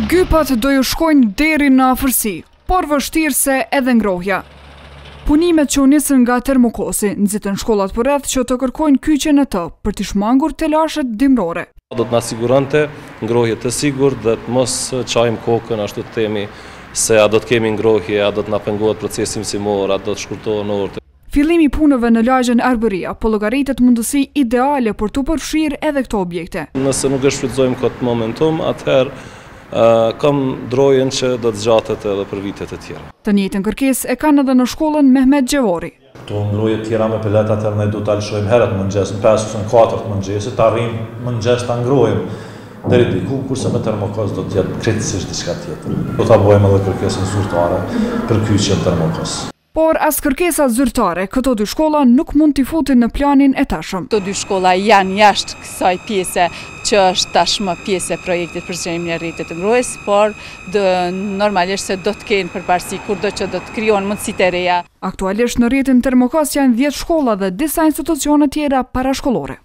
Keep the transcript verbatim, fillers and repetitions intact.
Gypat do ju shkojnë deri në afërsi, por vështirë se edhe ngrohja. Punimet që u nisën nga Termokosi nxitën shkollat përreth që të kërkojnë kyçjen e të për të shmangur telashet dimrore. Do të na sigurante ngrohje të sigurt dhe të mos çajmë kokën ashtu të themi se a do të kemi ngrohje, a do të na pengohet procesi mësimor, a do të shkurtohen orët. Fillimi i punëve në lagjen Arbëria po llogaritet mundësi ideale për të përfshirë edhe këto objekte. Nëse nuk e shfrytëzojmë këtë momentum, atëherë Uh, kam drojën që do të zgjatet edhe për vitet e tjera. Të njëjtën kërkesë e kanë edhe në shkollën Mehmet Gjevori. Këto ngrohje të tjera me pelet atëherë ne do ta lëshojmë herët mëngjes, në pesë ose në katër të mëngjesit, të arrijmë mëngjes ta ngrohim deri diku, kurse me Termokos do të jetë krejtësisht diçka tjetër. Do ta bëjmë edhe kërkesën zyrtare për kyçjen Termokos. Por as kërkesa zyrtare, këto dy shkolla nuk mund t'i futin në planin e tashëm. Këto dy shkolla janë jashtë kësaj pjese që është tashmë pjesë e projektit për zgjerimin e rrjetit të ngrohjes, por dë, normalisht se do të kenë përparësi kurdo që do të krijohen mundësitë e reja. Aktualisht në rrjetin Termokos janë dhjetë shkolla dhe disa institucione tjera parashkollore.